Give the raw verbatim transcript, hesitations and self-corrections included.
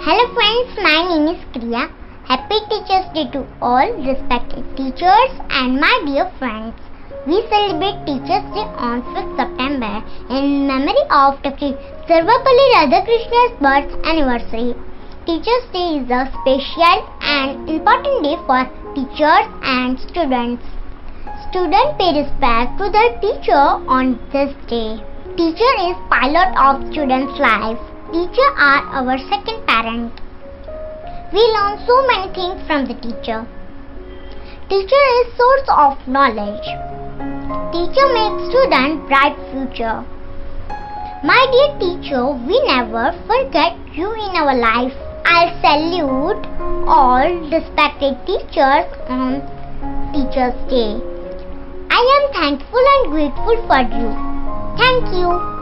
Hello friends, my name is Kriya. Happy Teachers Day to all respected teachers and my dear friends. We celebrate Teachers Day on fifth September in memory of Doctor Sarvepalli Radhakrishna's birth anniversary. Teachers Day is a special and important day for teachers and students. Students pay respect to their teacher on this day. Teacher is pilot of students' life. Teachers are our second parent. We learn so many things from the teacher. Teacher is source of knowledge. Teacher makes student bright future. My dear teacher, we never forget you in our life. I salute all respected teachers on Teachers Day. I am thankful and grateful for you. Thank you.